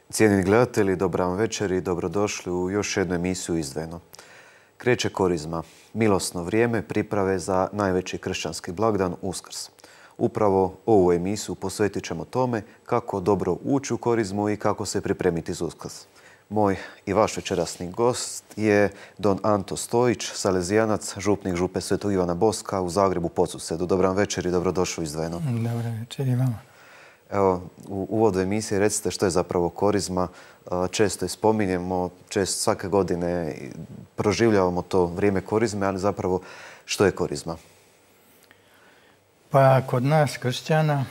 Cijenjeni gledatelji, dobra vam večer i dobrodošli u još jednu emisiju Izdvojeno. Kreće korizma, milosno vrijeme priprave za najveći kršćanski blagdan Uskrs. Upravo ovu emisiju posvetit ćemo tome kako dobro ući u korizmu i kako se pripremiti za Uskrs. Moj i vaš večerasni gost je don Anto Stojić, salezijanac, župnik župe Svetog Ivana Boska u Zagrebu Podsusedu. Dobra vam večer i dobrodošli u Izdvojeno. Dobra večer i vama. Evo, u uvodu emisije recite što je zapravo korizma. Često je spominjemo, svake godine proživljavamo to vrijeme korizme, ali zapravo što je korizma? Pa kod nas kršćana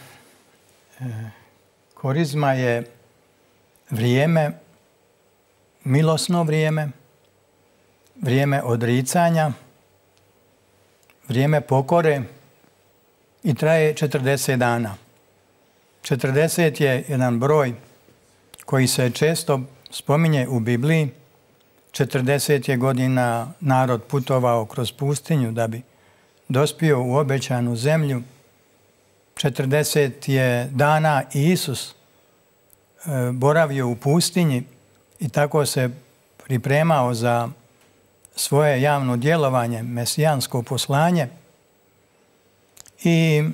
korizma je vrijeme, milosno vrijeme, vrijeme odricanja, vrijeme pokore i traje 40 dana. 40 je jedan broj koji se često spominje u Bibliji. 40 je godina narod putovao kroz pustinju da bi dospio u obećanu zemlju. 40 je dana i Isus boravio u pustinji i tako se pripremao za svoje javno djelovanje, mesijansko poslanje. I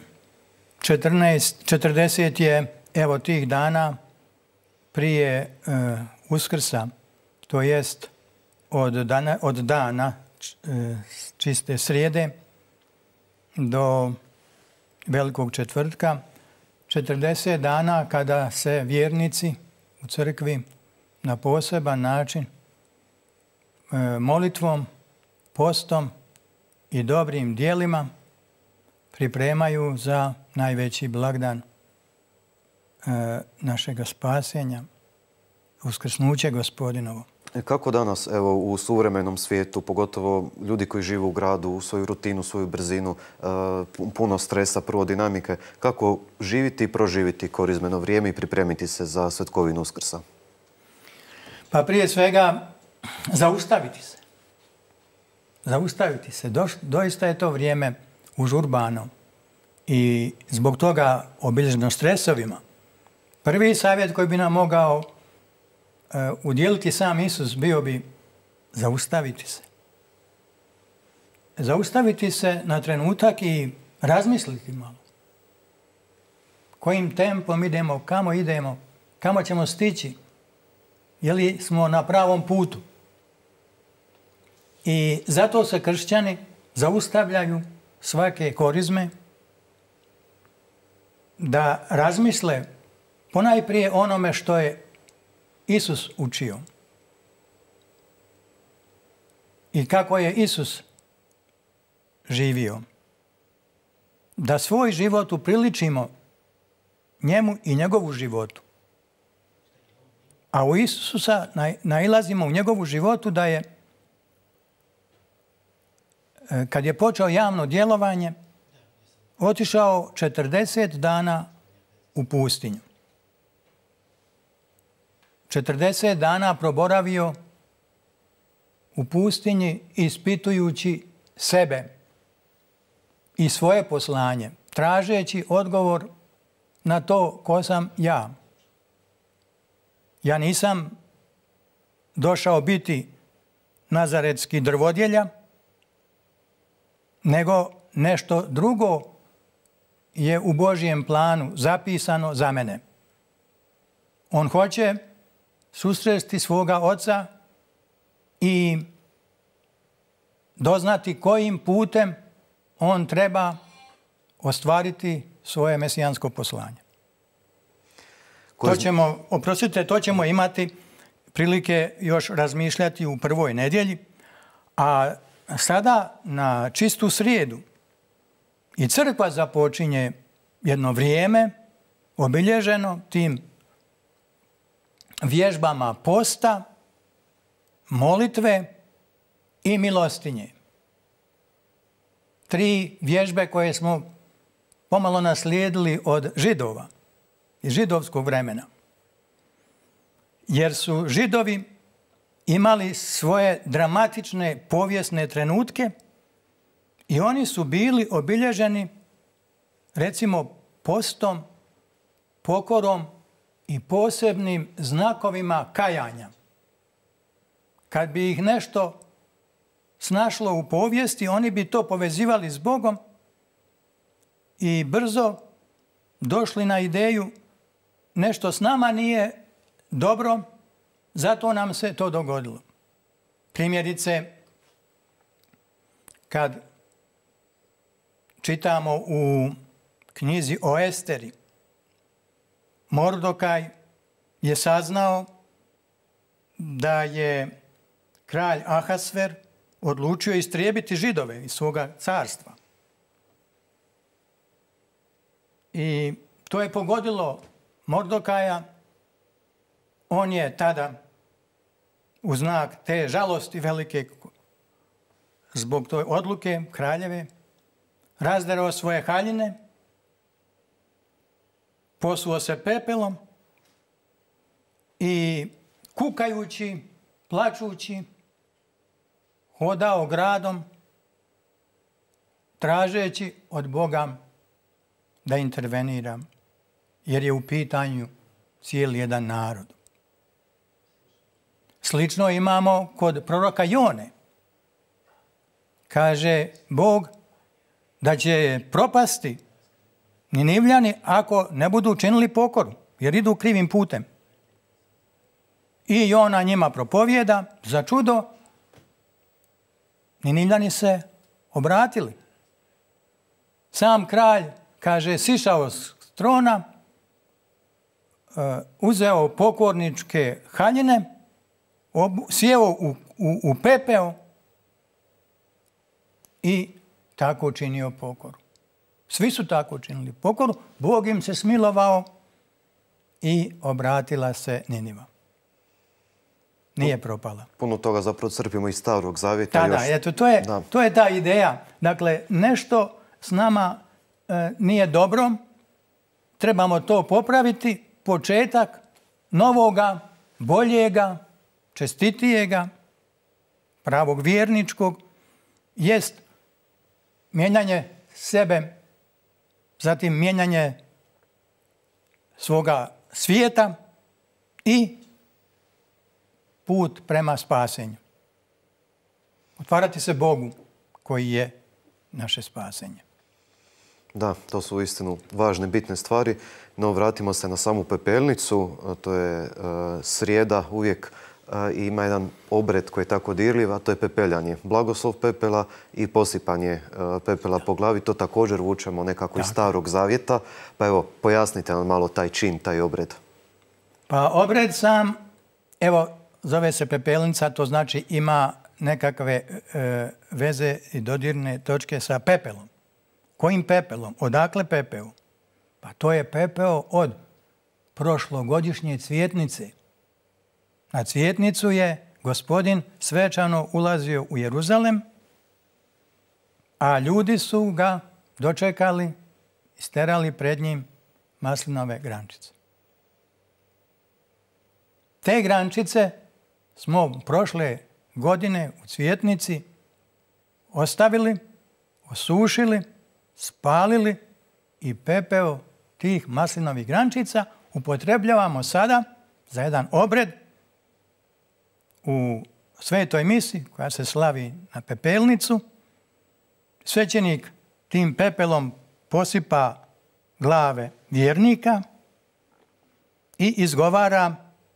40 je evo tih dana prije Uskrsa, to jest od dana čiste srijede do Velikog četvrtka, 40 dana kada se vjernici u crkvi na poseban način molitvom, postom i dobrim djelima pripremaju za najveći blagdan našega spasenja, uskrsnuće Gospodinovo. Kako danas, evo, u suvremenom svijetu, pogotovo ljudi koji žive u gradu, u svoju rutinu, svoju brzinu, puno stresa, prvo dinamike, kako živiti i proživiti korizmeno vrijeme i pripremiti se za svetkovinu Uskrsa? Pa prije svega zaustaviti se. Zaustaviti se. Doista je to vrijeme užurbano i zbog toga obilježeno stresovima. Prvi savjet koji bi nam mogao udjeliti sam Isus bio bi zaustaviti se. Zaustaviti se na trenutak i razmisliti malo. Kojim tempom idemo, kamo ćemo stići, je li smo na pravom putu. I zato se kršćani zaustavljaju svake korizme da razmisle ponajprije onome što je Isus učio. I kako je Isus živio. Da svoj život upriličimo njemu i njegovu životu. A u Isusa nailazimo u njegovu životu da je, kad je počeo javno djelovanje, otišao 40 dana u pustinju. 40 dana proboravio u pustinji ispitujući sebe i svoje poslanje, tražeći odgovor na to ko sam ja. Ja nisam došao biti nazaretski drvodjelja, nego nešto drugo je u Božjem planu zapisano za mene. On hoće susresti svoga oca i doznati kojim putem on treba ostvariti svoje mesijansko poslanje. To ćemo imati prilike još razmišljati u prvoj nedjelji, a sada na čistu srijedu i crkva započinje jedno vrijeme obilježeno tim vježbama posta, molitve i milostinje. 3 vježbe koje smo pomalo naslijedili od Židova, iz židovskog vremena. Jer su Židovi imali svoje dramatične povijesne trenutke i oni su bili obilježeni recimo postom, pokorom i posebnim znakovima kajanja. Kad bi ih nešto snašlo u povijesti, oni bi to povezivali s Bogom i brzo došli na ideju nešto s nama nije dobro, zato nam se to dogodilo. Primjerice, kad čitamo u knjizi o Esteri, Mordokaj je saznao da je kralj Ahasver odlučio istrijebiti Židove iz svoga carstva. I to je pogodilo Mordokaja. On je tada, u znak te žalosti velike zbog toj odluke kraljeve, razderao svoje haljine, posuo se pepelom i kukajući, plačući, hodao gradom, tražeći od Boga da intervenira, jer je u pitanju cijeli jedan narod. Slično imamo kod proroka Jone. Kaže Bog da će propasti Ninivljani ako ne budu učinili pokoru, jer idu krivim putem. I Jona njima propovijeda, za čudo, Ninivljani se obratili. Sam kralj, kaže, sišao s trona, uzeo pokorničke haljine, sjeo u pepeo i tako činio pokoru. Svi su tako činili pokoru, Bog im se smilovao i obratila se Niniva. Nije propala. Puno toga zapravo crpimo iz Starog Zavjeta. Da, eto, to je ta ideja. Dakle, nešto s nama nije dobro, trebamo to popraviti, početak novoga, boljega, čestitijega, pravog vjerničkog, jest mijenjanje sebe, zatim mijenjanje svoga svijeta i put prema spasenju. Otvarati se Bogu koji je naše spasenje. Da, to su uistinu važne, bitne stvari. No, vratimo se na samu pepelnicu. To je srijeda uvijek i ima jedan obred koji je tako dirljiv, a to je pepeljanje. Blagoslov pepela i posipanje pepela po glavi. To također vučemo nekako iz Starog Zavjeta. Pa evo, pojasnite nam malo taj čin, taj obred. Pa obred sam, evo, zove se pepelnica, to znači ima nekakve veze i dodirne točke sa pepelom. Kojim pepelom? Odakle pepeo? Pa to je pepeo od prošlogodišnje cvjetnice. Na cvjetnicu je Gospodin svečano ulazio u Jeruzalem, a ljudi su ga dočekali i sterali pred njim maslinove grančice. Te grančice smo prošle godine u cvjetnici ostavili, osušili, spalili i pepeo tih maslinovih grančica upotrebljavamo sada za jedan obred u svetoj misi koja se slavi na pepelnicu. Svećenik tim pepelom posipa glave vjernika i izgovara,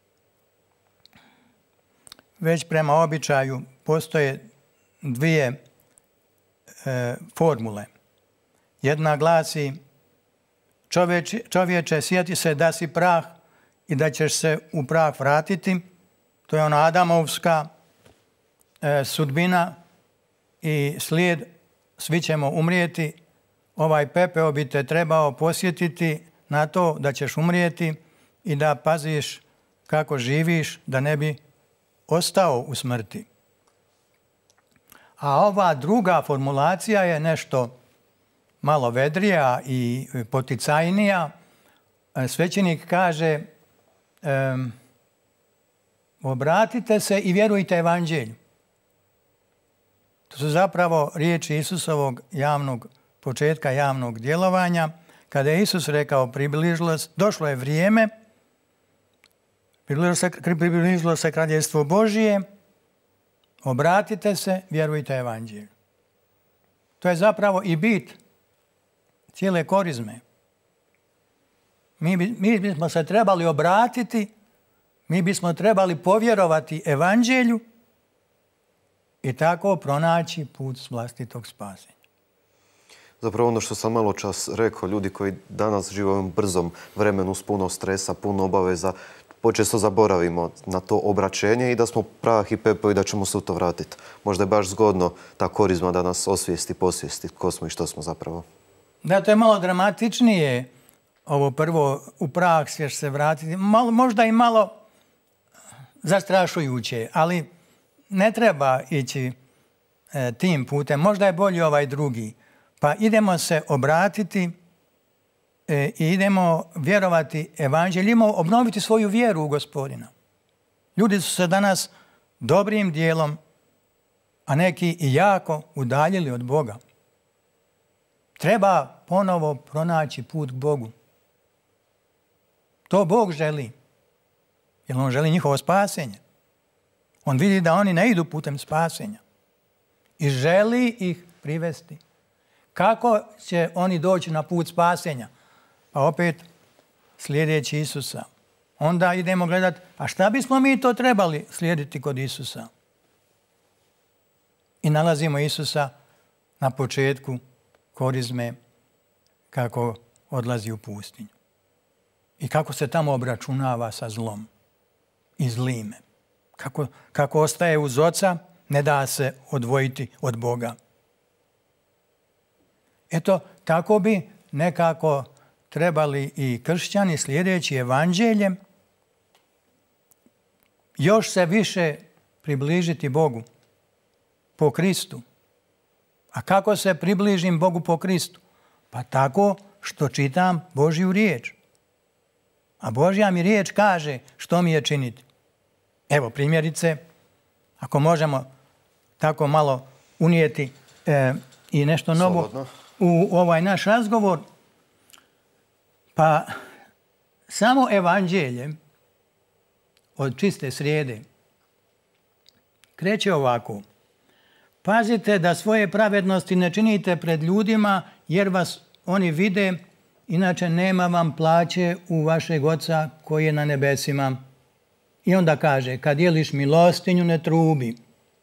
već prema običaju postoje dvije formule. Jedna glasi: čovječe, sjeti se da si prah i da ćeš se u prah vratiti. To je ona Adamovska sudbina i slijed, svi ćemo umrijeti. Ovaj pepeo bi te trebao posjetiti na to da ćeš umrijeti i da paziš kako živiš, da ne bi ostao u smrti. A ova druga formulacija je nešto malo vedrija i poticajnija. Svećenik kaže: obratite se i vjerujte evanđelju. To su zapravo riječi Isusovog početka javnog djelovanja, kada je Isus rekao: došlo je vrijeme približilo se kraljevstvo Božije, obratite se, vjerujte evanđelju. To je zapravo i bit cijele korizme. Mi bismo se trebali obratiti, mi bismo trebali povjerovati evanđelju i tako pronaći put vlastitog spasenja. Zapravo ono što sam malo čas rekao, ljudi koji danas žive u ovom brzom vremenu s puno stresa, puno obaveza, počesto zaboravimo na to obraćenje i da smo prah i pepo i da ćemo se u to vratiti. Možda je baš zgodno ta korizma da nas osvijesti, posvijesti ko smo i što smo zapravo. Da, to je malo dramatičnije. Ovo prvo, u prah ćeš se vratiti. Možda i malo zastrašujuće, ali ne treba ići tim putem. Možda je bolji ovaj drugi. Pa idemo se obratiti i idemo vjerovati evanđelju, idemo obnoviti svoju vjeru u Gospodina. Ljudi su se danas dobrim dijelom, a neki i jako udaljili od Boga. Treba ponovo pronaći put k Bogu. To Bog želi. Jer on želi njihovo spasenje. On vidi da oni ne idu putem spasenja. I želi ih privesti. Kako će oni doći na put spasenja? Pa opet slijedeći Isusa. Onda idemo gledati, a šta bismo mi to trebali slijediti kod Isusa? I nalazimo Isusa na početku korizme kako odlazi u pustinju. I kako se tamo obračunava sa zlom i zlime. Kako ostaje uz Oca, ne da se odvojiti od Boga. Eto, tako bi nekako trebali i kršćani slijedeći evanđeljem još se više približiti Bogu po Kristu. A kako se približim Bogu po Kristu? Pa tako što čitam Božju riječ. A Božja mi riječ kaže što mi je činiti. Evo primjerice, ako možemo tako malo unijeti i nešto novo u ovaj naš razgovor, pa samo evanđelje od čiste srijede kreće ovako. Pazite da svoje pravednosti ne činite pred ljudima jer vas oni vide, inače nema vam plaće u vašeg Oca koji je na nebesima. I onda kaže, kad dijeliš milostinju ne trubi.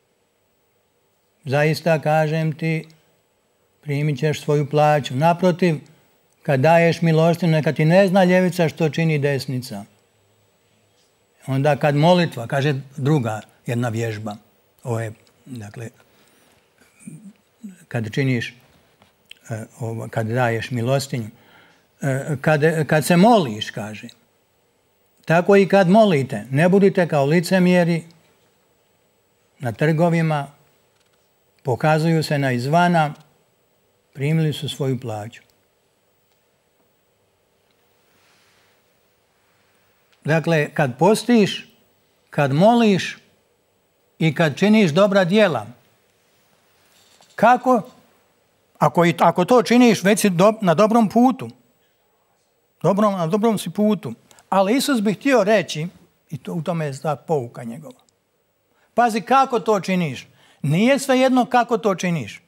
Zaista kažem ti, primit ćeš svoju plaću. Naprotiv, kad daješ milostinju, neka ti ne zna ljevica što čini desnica. Onda kad molitva, kaže druga jedna vježba. Ovo je, dakle, kad činiš, kad daješ milostinju. Kad se moliš, kaže. Tako i kad molite, ne budite kao licemjeri na trgovima, pokazuju se na izvana, primili su svoju plaću. Dakle, kad postiš, kad moliš i kad činiš dobra djela, kako? Ako to činiš, već si na dobrom putu. Na dobrom si putu. Ali Isus bi htio reći, i u tome je ta pouka njegova. Pazi kako to činiš. Nije svejedno kako to činiš.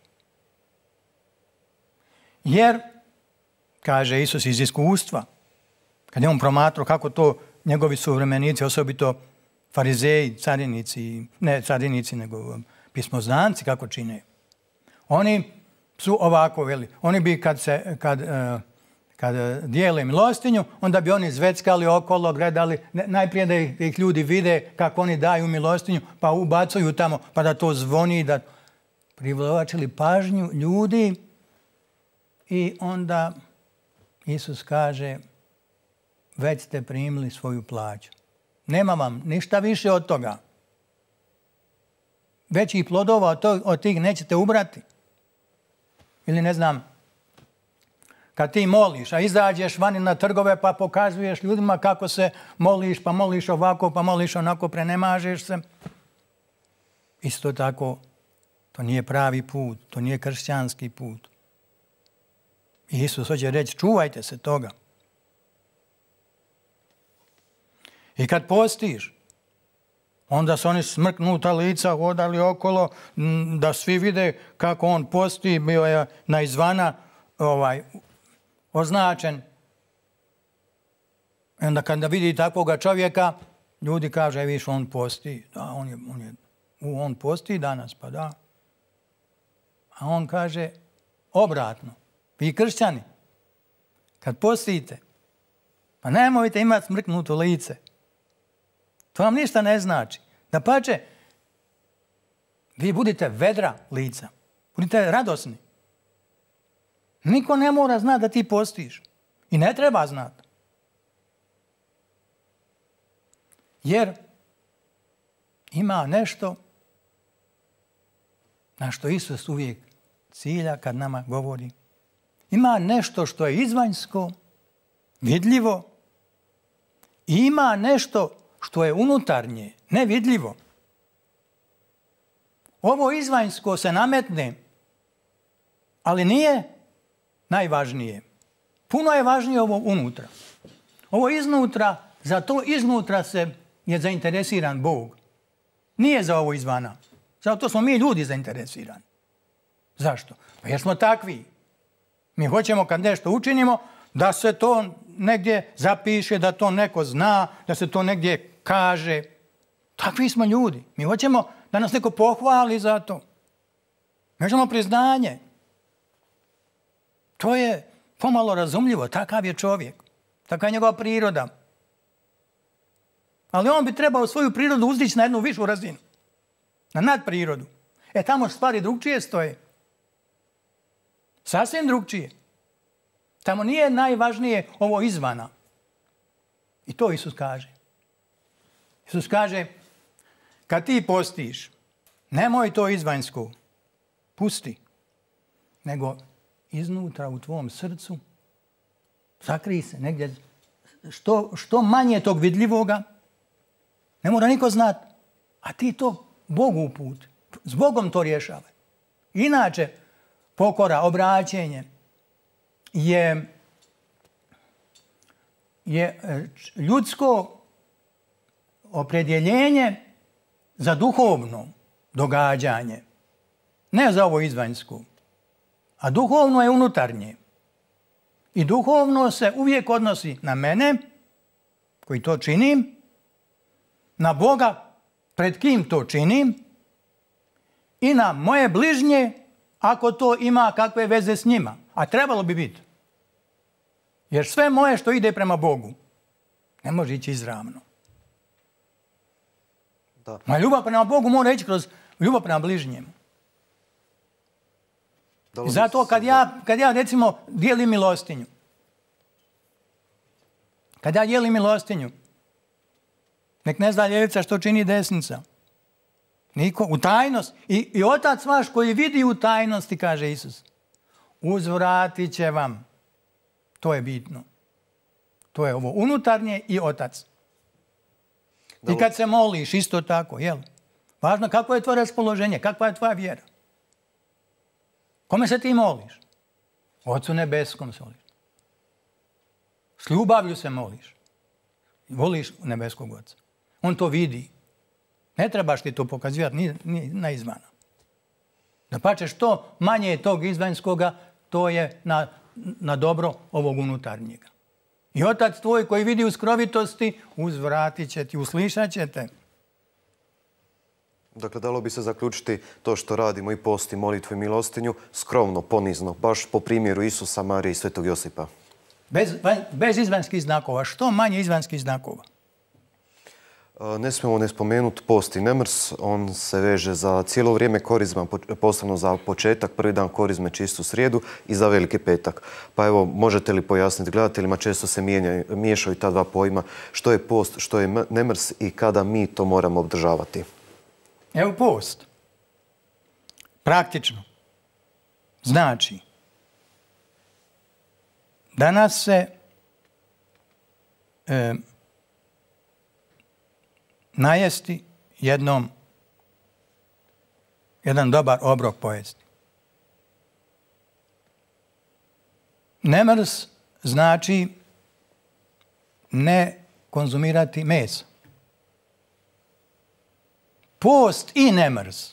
Jer, kaže Isus iz iskustva, kad je on promatrao kako to njegovi suvremenici, osobito farizeji, carinici, ne carinici, nego pismoznanci kako čine. Oni su ovako, oni bi kad dijele milostinju, onda bi oni zveckali okolo, gledali, najprije da ih ljudi vide kako oni daju milostinju, pa ubacuju tamo, pa da to zvoni, da privlačili pažnju ljudi. I onda Isus kaže, već ste primili svoju plaću. Nema vam ništa više od toga. Većih plodova od tih nećete ubrati. Ili ne znam, kad ti moliš, a izađeš vani na trgove pa pokazuješ ljudima kako se moliš, pa moliš ovako, pa moliš onako, prenemažeš se. Isto tako, to nije pravi put, to nije kršćanski put. I Isus hoće reći, čuvajte se toga. I kad postiš, onda su oni smrknuta lica hodali okolo, da svi vide kako on posti, bio je na izvana označen. I onda kada vidi takvoga čovjeka, ljudi kaže, viš, on posti. Da, on posti danas, pa da. A on kaže, obratno, vi kršćani, kad postite, pa nemojte imati smrknuto lice. To vam ništa ne znači. Dapače, vi budite vedra lica. Budite radosni. Niko ne mora znati da ti postiš. I ne treba znati. Jer ima nešto na što Isus uvijek cilja kad nama govori. Ima nešto što je izvanjsko, vidljivo. I ima nešto što je unutarnje, nevidljivo. Ovo izvanjsko se nametne, ali nije najvažnije. Puno je važnije ovo unutra. Ovo iznutra, za to iznutra je zainteresiran Bog. Nije za ovo izvana. Zato smo mi ljudi zainteresirani. Zašto? Pa jer smo takvi. Mi hoćemo kad nešto učinimo, da se to negdje zapiše, da to neko zna, da se to negdje kaže. Takvi smo ljudi. Mi hoćemo da nas neko pohvali za to. Mi hoćemo priznanje. To je pomalo razumljivo. Takav je čovjek. Takva je njegova priroda. Ali on bi trebao svoju prirodu uzdići na jednu višu razinu. Na nadprirodu. Tamo stvari drugčije stoje. Sasvim drugčije. Tamo nije najvažnije ovo izvana. I to Isus kaže. Isus kaže, kad ti postiš, nemoj to izvanjsko, pusti, nego iznutra u tvom srcu, sakrij se negdje, što manje tog vidljivoga, ne mora niko znati, a ti to Bogu uputi. S Bogom to rješavaj. Inače, pokora, obraćenje je ljudsko opredjeljenje za duhovno događanje. Ne za ovo izvanjsko. A duhovno je unutarnje. I duhovno se uvijek odnosi na mene, koji to činim, na Boga, pred kim to činim, i na moje bližnje, ako to ima kakve veze s njima. A trebalo bi biti. Jer sve moje što ide prema Bogu ne može ići izravno. Da. Ma ljubav prema Bogu mora ići kroz ljubav prema bližnjemu. Zato kad ja recimo dijelim milostinju, nek ne zna ljevica što čini desnica. Niko, u tajnost. I otac vaš koji vidi u tajnosti, kaže Isus, uzvratit će vam. To je bitno. To je ovo unutarnje i otac. I kad se moliš, isto tako, jel? Važno kako je tvoje raspoloženje, kakva je tvoja vjera. Kome se ti moliš? Ocu nebeskom se moliš. S ljubavlju se moliš. Voliš nebeskog oca. On to vidi. Ne trebaš ti to pokazivati ni na izvana. Dapače, što manje je tog izvanjskoga, to je na dobro ovog unutarnjega. I otac tvoj koji vidi u skrovitosti, uzvratit će ti, uslišat će te. Dakle, dalo bi se zaključiti to što radimo i post i molitvu i milostinju skromno, ponizno, baš po primjeru Isusa, Marije i Svetog Josipa. Bez izvanjskih znakova. Što manje izvanjskih znakova? Ne smijemo ne spomenuti post i nemrs. On se veže za cijelo vrijeme korizma, posebno za početak, prvi dan korizme, čistu srijedu i za veliki petak. Pa evo, možete li pojasniti gledateljima, često se miješaju ta dva pojma, što je post, što je nemrs i kada mi to moramo obdržavati? Evo post. Praktično. Znači, danas se najesti jedan dobar obrok pojesti. Nemrs znači ne konzumirati meso. Post i nemrs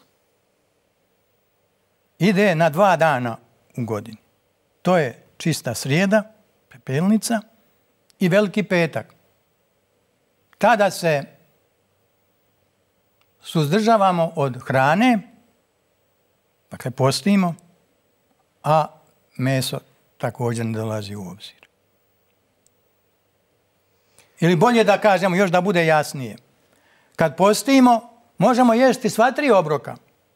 ide na 2 dana u godini. To je čista srijeda, pepelnica i veliki petak. Tada se suzdržavamo od hrane, dakle postimo, a meso također ne dolazi u obzir. Ili bolje da kažemo, još da bude jasnije. Kad postimo, možemo jesti sva 3 obroka.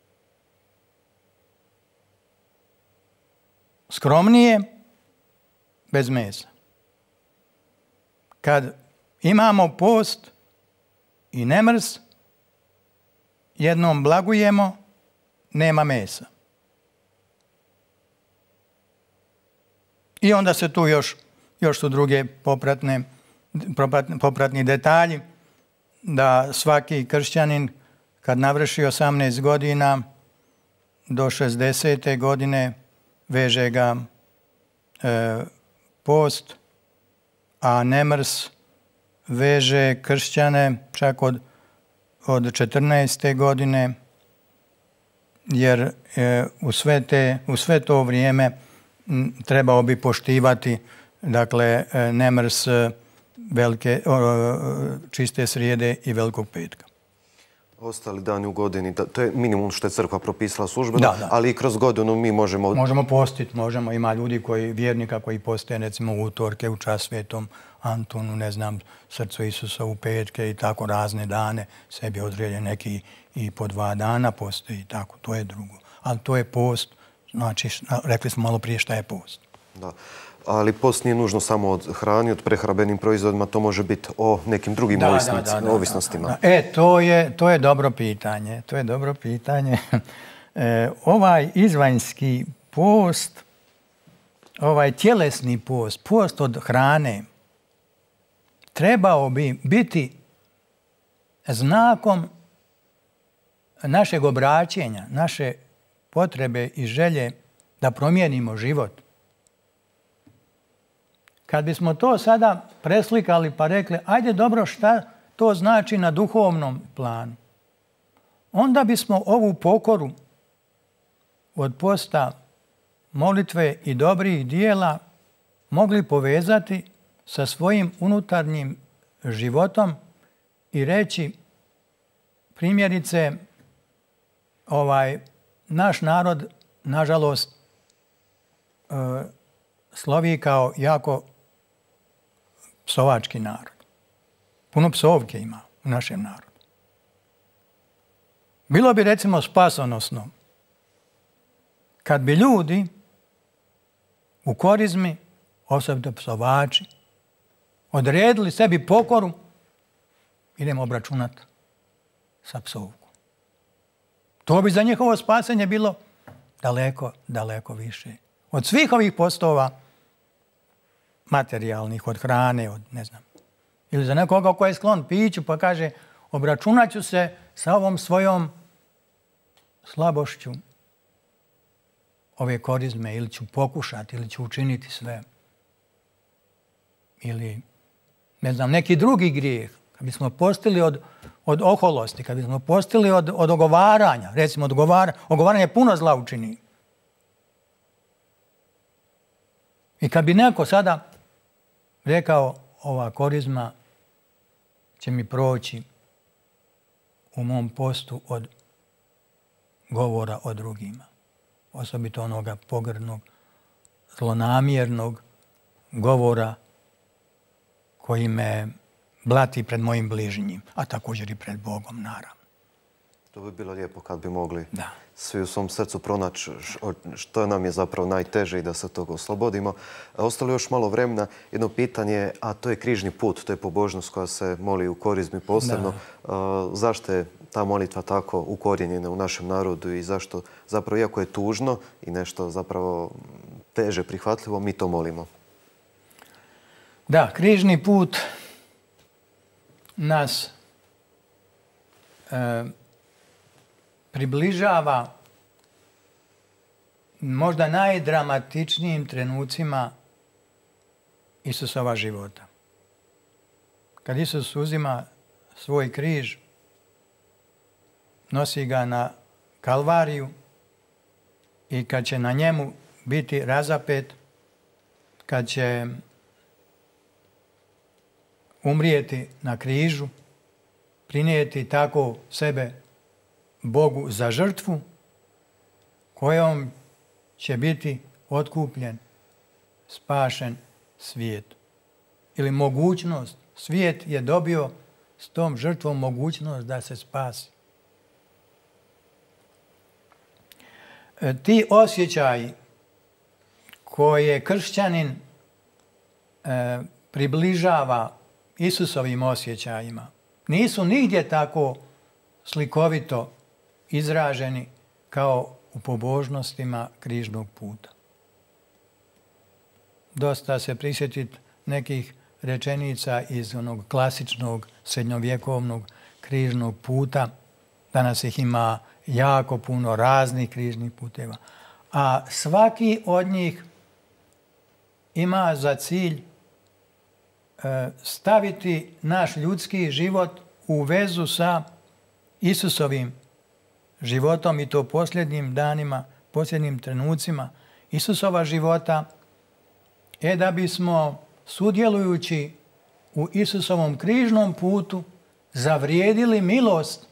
Skromnije, bez mesa. Kad imamo post i nemrs, jednom blagujemo, nema mesa. I onda se tu još su druge popratni detalji, da svaki kršćanin kad navrši 18 godina do 60. godine veže ga post, a nemrs veže kršćane čak od 14. godine, jer u sve to vrijeme trebao bi poštivati, dakle, nemrs čiste srijede i velikog petka. Ostali dani u godini, to je minimum što je crkva propisala službeno, ali i kroz godinu mi možemo... Možemo postiti, ima ljudi vjernika koji poste, recimo u utorke, u čast svetom Antonu, ne znam, srcu Isusa u petke i tako razne dane, sebi odrede neki i po 2 dana poste i tako, to je drugo. Ali to je post, znači, rekli smo malo prije šta je post. Da. Ali post nije nužno samo od hrani, od prehrambenim proizvodima, to može biti o nekim drugim ovisnostima. To je dobro pitanje. To je dobro pitanje. Ovaj izvanjski post, ovaj tjelesni post, post od hrane, trebao bi biti znakom našeg obraćenja, naše potrebe i želje da promijenimo život. Kad bismo to sada preslikali pa rekli, ajde dobro, šta to znači na duhovnom planu, onda bismo ovu pokoru od posta, molitve i dobrih dijela mogli povezati sa svojim unutarnjim životom i reći, primjerice, naš narod, nažalost, slovi kao jako psovački narod. Puno psovke ima u našem narodu. Bilo bi, recimo, spasonosno kad bi ljudi u korizmi, osobito psovači, odredili sebi pokoru, idemo obračunati sa psovkom. To bi za njihovo spasenje bilo daleko, daleko više. Od svih ovih postova materijalnih, od hrane, od ne znam. Ili za nekoga ko je sklon piću pa kaže, obračunat ću se sa ovom svojom slabošću ove korizme, ili ću pokušati, ili ću učiniti sve. Ili, ne znam, neki drugi grijeh. Kad bismo postili od oholosti, kad bismo postili od ogovaranja, recimo ogovaranje puno zla učini. I kad bi neko sada rekao, ova korizma će mi proći u mom postu od govora o drugima. Osobito onoga pogrdnog, zlonamjernog govora koji me blati pred mojim bližnjim, a također i pred Bogom, naravno. To bi bilo lijepo kad bi mogli svi u svom srcu pronaći što nam je zapravo najteže i da se toga oslobodimo. Ostalo još malo vremena. Jedno pitanje, a to je križni put, to je pobožnost koja se moli u korizmi posebno. Zašto je ta molitva tako ukorijenjena u našem narodu i zašto zapravo, iako je tužno i nešto zapravo teže prihvatljivo, mi to molimo? Da, križni put nas približava možda najdramatičnijim trenucima Isusova života. kad Isus uzima svoj križ, nosi ga na Kalvariju i kad će na njemu biti razapet, kad će umrijeti na križu, prinijeti tako sebe Bogu za žrtvu, kojom će biti otkupljen, spašen svijet. Ili mogućnost. Svijet je dobio s tom žrtvom mogućnost da se spasi. Ti osjećaji koje kršćanin približava Isusovim osjećajima nisu nigdje tako slikovito izraženi kao u pobožnostima križnog puta. Dosta se prisjetiti nekih rečenica iz onog klasičnog srednjovjekovnog križnog puta. Danas ih ima jako puno raznih križnih puteva. A svaki od njih ima za cilj staviti naš ljudski život u vezu sa Isusovim životom i to posljednjim danima, posljednjim trenucima Isusova života, da bismo sudjelujući u Isusovom križnom putu zavrijedili milost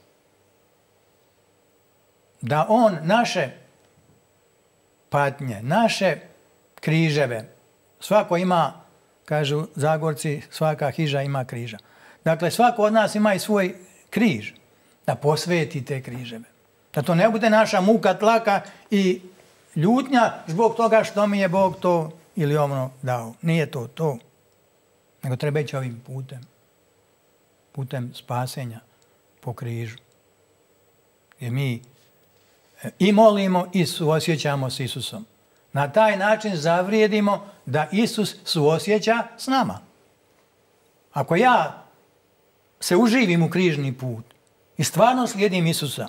da on naše patnje, naše križeve, svako ima, kažu Zagorci, svaka hiža ima križa. Dakle, svako od nas ima i svoj križ, da posveti te križeve. Da to ne bude naša muka, tlaka i ljutnja zbog toga što mi je Bog to ili ono dao. Nije to to. Nego treba ići ovim putem. Putem spasenja po križu. Jer mi i molimo i suosjećamo s Isusom. Na taj način zavrijedimo da Isus suosjeća s nama. Ako ja se uživim u križni put i stvarno slijedim Isusa,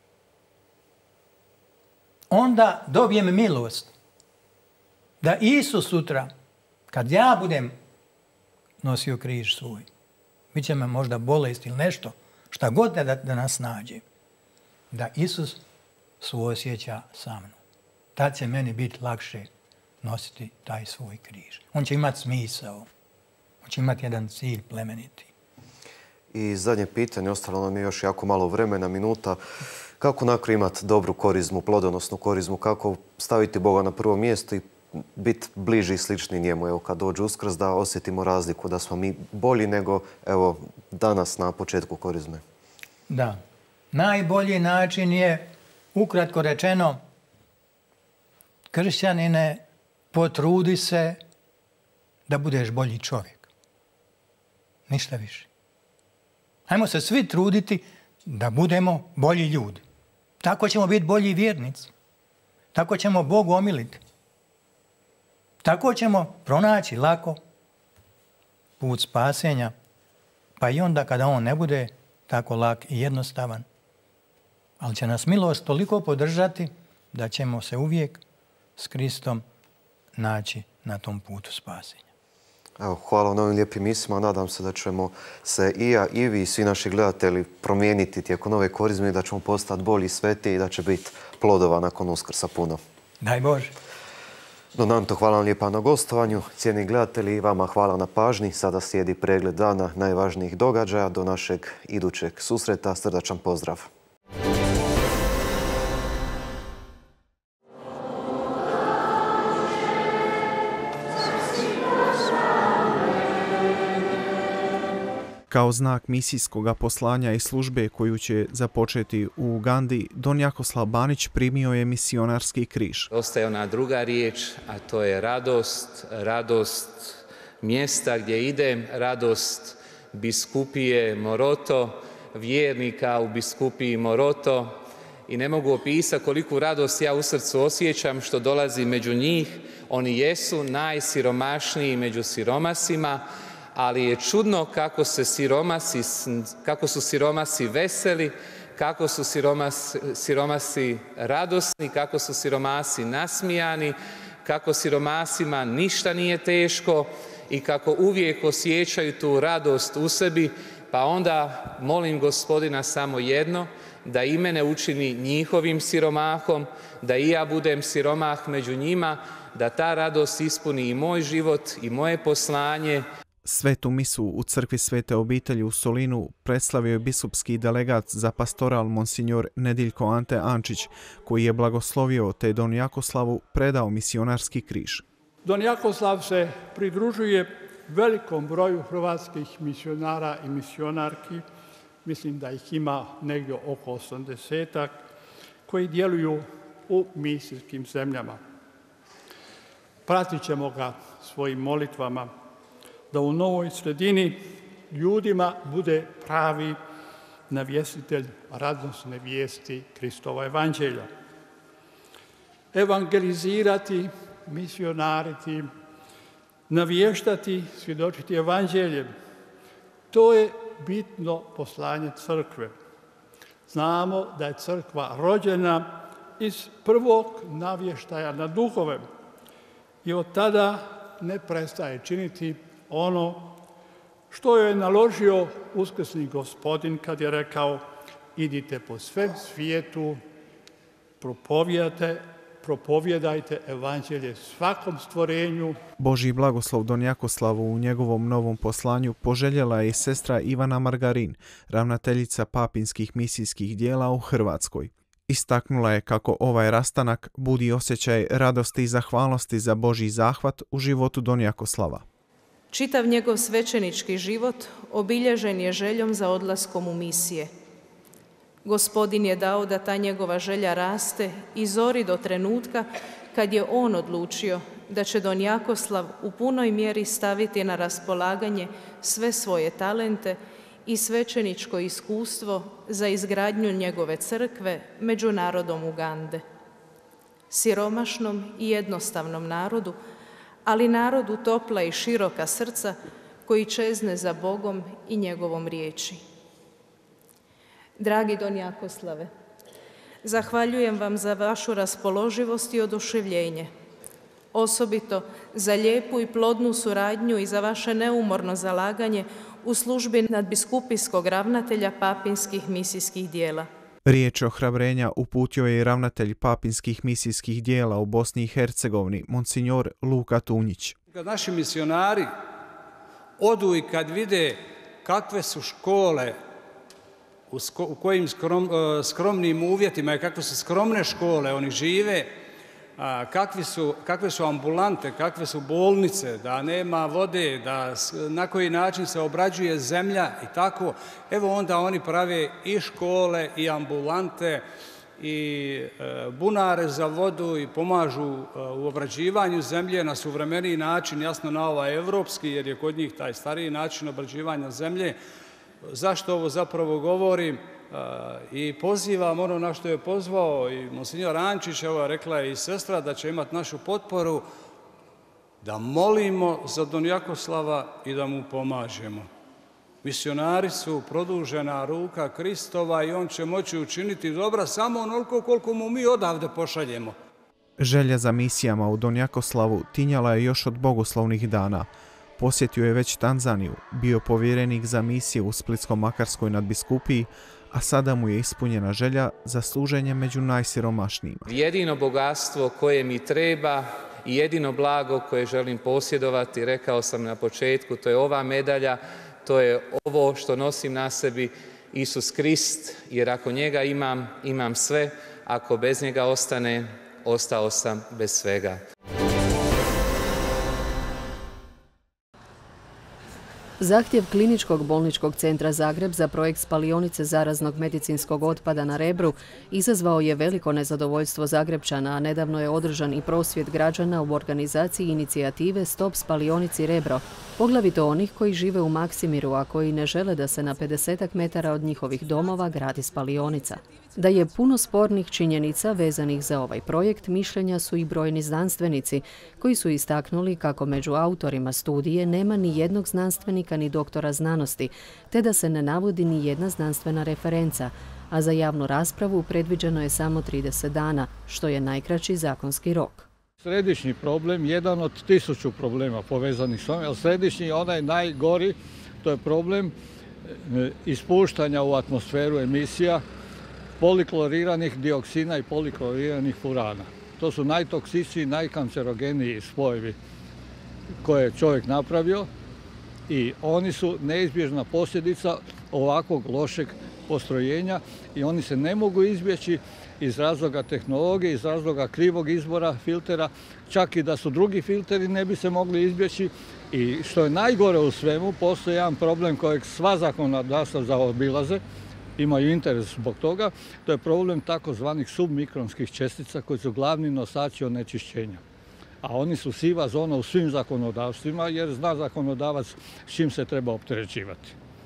onda dobijem milost da Isus sutra, kad ja budem nosio križ svoj, bit će me možda bolest ili nešto, šta god da nas nađe, da Isus suosjeća sa mnom. Tad će meni biti lakše nositi taj svoj križ. On će imati smisao. On će imati jedan cilj plemeniti. I zadnje pitanje, ostalo nam je još jako malo vremena, minuta. Kako onako imati dobru korizmu, plodonosnu korizmu? Kako staviti Boga na prvo mjesto i biti bliži i slični njemu? Evo, kad dođe Uskrs, da osjetimo razliku, da smo mi bolji nego evo danas na početku korizme. Da. Najbolji način je, ukratko rečeno, kršćanine, potrudi se da budeš bolji čovjek. Ništa više. Hajmo se svi truditi da budemo bolji ljudi. Tako ćemo biti bolji vjernici. Tako ćemo Bogu omiliti. Tako ćemo pronaći lako put spasenja, pa i onda kada on ne bude tako lak i jednostavan. Ali će nas milost toliko podržati da ćemo se uvijek s Kristom naći na tom putu spasenja. Evo, hvala na ovim lijepim mislima. Nadam se da ćemo se i ja, i vi, i svi naši gledatelji promijeniti tijekom ove korizme i da ćemo postati bolji, svetiji i da će biti plodova nakon Uskrsa puno. Daj Bože. Donanto, hvala vam lijepa na gostovanju. Cijeni gledatelji, vama hvala na pažnji. Sada slijedi pregled dana najvažnijih događaja. Do našeg idućeg susreta. Srdačan pozdrav. Kao znak misijskog poslanja i službe koju će započeti u Ugandi, Don Jakoslav Banić primio je misionarski križ. Ostaje ona druga riječ, a to je radost, radost mjesta gdje idem, radost biskupije Moroto, vjernika u biskupiji Moroto. I ne mogu opisati koliku radost ja u srcu osjećam što dolazim među njih. Oni jesu najsiromašniji među siromasima, ali je čudno kako su siromasi veseli, kako su siromasi radosni, kako su siromasi nasmijani, kako siromasima ništa nije teško i kako uvijek osjećaju tu radost u sebi, pa onda molim Gospodina samo jedno, da i mene učini njihovim siromahom, da i ja budem siromah među njima, da ta radost ispuni i moj život i moje poslanje. Svetu misu u crkvi Svete obitelji u Solinu predstavio je biskupski delegat za pastoral monsignor Nediljko Ante Ančić, koji je blagoslovio te Don Jakoslavu predao misionarski križ. Don Jakoslav se pridružuje velikom broju hrvatskih misionara i misionarki, mislim da ih ima negdje oko 80-ak, koji djeluju u misijskim zemljama. Pratit ćemo ga svojim molitvama, da u novoj sredini ljudima bude pravi navjestitelj radosne vijesti Kristova evanđelja. Evangelizirati, misionariti, navještati, svjedočiti evanđeljem. To je bitno poslanje crkve. Znamo da je crkva rođena iz prvog navještaja na duhove i od tada ne prestaje činiti ono što je naložio uskrsni Gospodin kad je rekao: idite po svem svijetu, propovijedajte evanđelje svakom stvorenju. Božji blagoslov Don Jakoslavu u njegovom novom poslanju poželjela je i sestra Ivana Margarin, ravnateljica papinskih misijskih dijela u Hrvatskoj. Istaknula je kako ovaj rastanak budi osjećaj radosti i zahvalnosti za Božji zahvat u životu Don Jakoslava. Čitav njegov svećenički život obilježen je željom za odlaskom u misije. Gospodin je dao da ta njegova želja raste i zori do trenutka kad je on odlučio da će Don Jakoslav u punoj mjeri staviti na raspolaganje sve svoje talente i svećeničko iskustvo za izgradnju njegove crkve među narodom Ugande. Siromašnom i jednostavnom narodu, ali narodu topla i široka srca koji čezne za Bogom i njegovom riječi. Dragi Don Jakoslave, zahvaljujem vam za vašu raspoloživost i oduševljenje, osobito za lijepu i plodnu suradnju i za vaše neumorno zalaganje u službi nadbiskupijskog ravnatelja papinskih misijskih dijela. Riječ ohrabrenja uputio je i ravnatelj papinskih misijskih dijela u Bosni i Hercegovini, monsignor Luka Tunjić. Kad naši misionari odu i kad vide kakve su škole, u kojim skromnim uvjetima i kakve su skromne škole oni žive, kakve su ambulante, kakve su bolnice, da nema vode, na koji način se obrađuje zemlja i tako, evo onda oni prave i škole i ambulante i bunare za vodu i pomažu u obrađivanju zemlje na suvremeniji način, jasno na ovaj evropski, jer je kod njih taj stariji način obrađivanja zemlje. Zašto ovo zapravo govorim? I pozivam ono na što je pozvao i monsignor Ančić, evo rekla je i sestra da će imati našu potporu, da molimo za Don Jakoslava i da mu pomažemo. Misionari su produžena ruka Kristova i on će moći učiniti dobra samo onoliko koliko mu mi odavde pošaljemo. Želja za misijama u Don Jakoslavu tinjala je još od bogoslovnih dana. Posjetio je već Tanzaniju, bio povjerenik za misije u Splitsko-Makarskoj nadbiskupiji, a sada mu je ispunjena želja za služenje među najsiromašnijima. Jedino bogatstvo koje mi treba i jedino blago koje želim posjedovati, rekao sam na početku, to je ova medalja, to je ovo što nosim na sebi, Isus Krist, jer ako njega imam sve, ako bez njega ostane, ostao sam bez svega. Zahtjev Kliničkog bolničkog centra Zagreb za projekt spalionice zaraznog medicinskog otpada na Rebru izazvao je veliko nezadovoljstvo Zagrebčana, a nedavno je održan i prosvjed građana u organizaciji inicijative Stop spalionici Rebro, poglavito onih koji žive u Maksimiru, a koji ne žele da se na 50 metara od njihovih domova gradi spalionica. Da je puno spornih činjenica vezanih za ovaj projekt, mišljenja su i brojni znanstvenici, koji su istaknuli kako među autorima studije nema ni jednog znanstvenika ni doktora znanosti, te da se ne navodi ni jedna znanstvena referenca, a za javnu raspravu predviđeno je samo 30 dana, što je najkraći zakonski rok. Središnji problem, jedan od 1000 problema povezanih s ovim, ali središnji je onaj najgori, to je problem ispuštanja u atmosferu emisija polikloriranih dioksina i polikloriranih furana. To su najtoksičniji, najkancerogeniji spojevi koje je čovjek napravio i oni su neizbježna posljedica ovakvog lošeg postrojenja i oni se ne mogu izbjeći iz razloga tehnologije, iz razloga krivog izbora filtera, čak i da su drugi filteri ne bi se mogli izbjeći. I što je najgore u svemu, postoji jedan problem kojeg sva zakonodavstva zaobilaze, imaju interes zbog toga, to je problem takozvanih submikronskih čestica koji su glavni nosači onečišćenja. A oni su siva zona u svim zakonodavstvima jer zna zakonodavac s čim se treba opterećivati.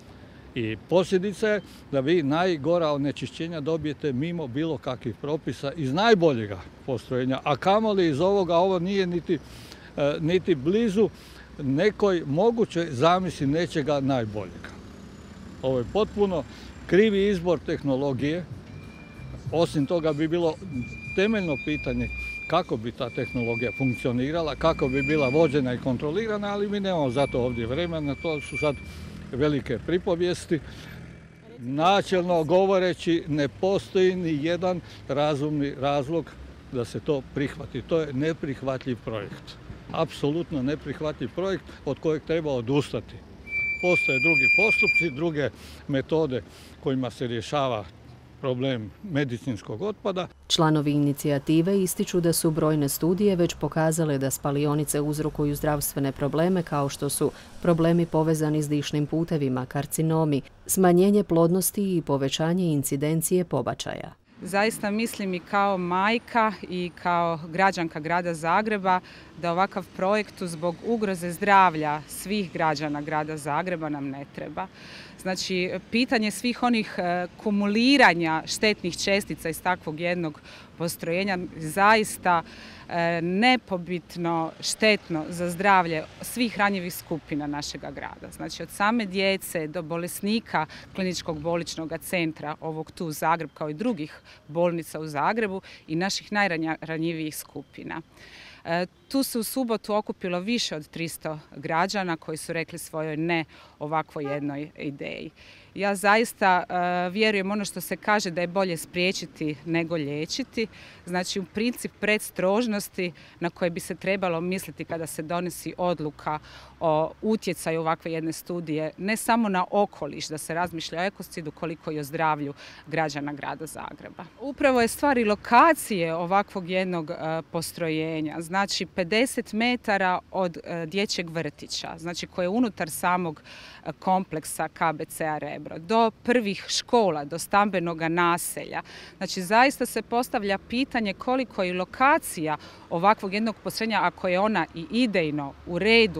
I posljedica je da vi najgora onečišćenja dobijete mimo bilo kakvih propisa iz najboljega postrojenja, a kamoli iz ovoga, ovo nije niti blizu nekoj mogućoj zamisli nečega najboljega. Ovo je potpuno krivi izbor tehnologije. Osim toga bi bilo temeljno pitanje kako bi ta tehnologija funkcionirala, kako bi bila vođena i kontrolirana, ali mi nemamo za to ovdje vremena, to su sad velike pripovijesti. Načelno govoreći, ne postoji ni jedan razumni razlog da se to prihvati. To je neprihvatljiv projekt. Apsolutno neprihvatljiv projekt od kojeg treba odustati. Postoje drugi postupci, druge metode kojima se rješava problem medicinskog otpada. Članovi inicijative ističu da su brojne studije već pokazale da spalionice uzrokuju zdravstvene probleme kao što su problemi povezani s dišnim putevima, karcinomi, smanjenje plodnosti i povećanje incidencije pobačaja. Zaista mislim i kao majka i kao građanka grada Zagreba da ovakav projekt zbog ugroze zdravlja svih građana grada Zagreba nam ne treba. Znači, pitanje svih onih kumuliranja štetnih čestica iz takvog jednog postrojenja zaista nepobitno štetno za zdravlje svih ranjivih skupina našega grada. Znači, od same djece do bolesnika Kliničkog bolničkog centra ovog tu Zagreb kao i drugih bolnica u Zagrebu i naših najranjivijih skupina. Tu se u subotu okupilo više od 300 građana koji su rekli svojoj ne ovakvoj jednoj ideji. Ja zaista vjerujem ono što se kaže da je bolje spriječiti nego liječiti. Znači u princip predstrožnosti na koje bi se trebalo misliti kada se donosi odluka o utjecaju ovakve jedne studije, ne samo na okoliš, da se razmišlja o ekocidu, koliko i o zdravlju građana grada Zagreba. Upravo je stvar i lokacije ovakvog jednog postrojenja, znači 50 metara od dječjeg vrtića, znači koje je unutar samog kompleksa KBC-a Rebro, do prvih škola, do stambenog naselja. Znači zaista se postavlja pitanje koliko je lokacija ovakvog jednog postrojenja, ako je ona i idejno u redu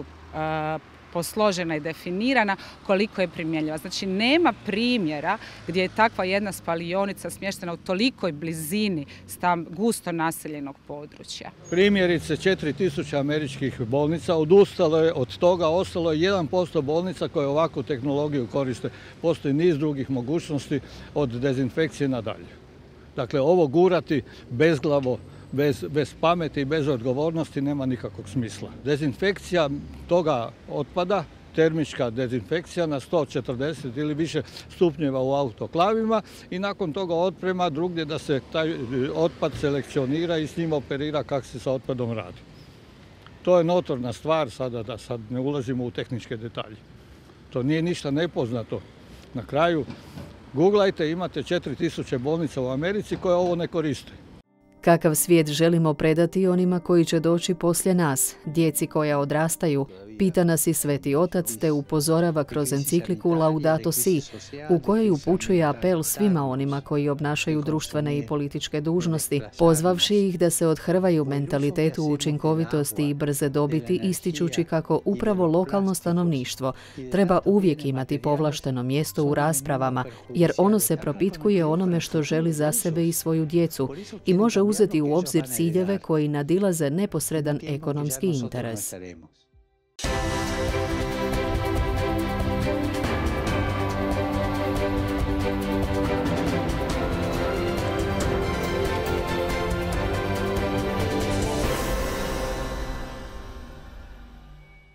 posložena i definirana, koliko je primjenjiva. Znači nema primjera gdje je takva jedna spalionica smještena u tolikoj blizini gusto naseljenog područja. Primjerice 4000 američkih bolnica odustalo je od toga, ostalo je 1% bolnica koje ovakvu tehnologiju koriste. Postoji niz drugih mogućnosti od dezinfekcije nadalje. Dakle, ovo gurati bezglavo, bez pameti i bez odgovornosti nema nikakvog smisla. Dezinfekcija toga otpada, termička dezinfekcija na 140 ili više stupnjeva u autoklavima i nakon toga otprema drugdje da se taj otpad selekcionira i s njim operira kako se sa otpadom radi. To je notorna stvar, sada da sad ne ulazimo u tehničke detalje. To nije ništa nepoznato. Na kraju, googlajte, imate 4000 bolnica u Americi koje ovo ne koriste. Kakav svijet želimo predati onima koji će doći poslije nas, djeci koja odrastaju, pita nas i Sveti Otac te upozorava kroz encikliku Laudato Si, u kojoj upućuje apel svima onima koji obnašaju društvene i političke dužnosti, pozvavši ih da se odhrvaju mentalitetu učinkovitosti i brze dobiti, ističući kako upravo lokalno stanovništvo treba uvijek imati povlašteno mjesto u raspravama, jer ono se propitkuje onome što želi za sebe i svoju djecu i može uzeti u obzir ciljeve koji nadilaze neposredan ekonomski interes.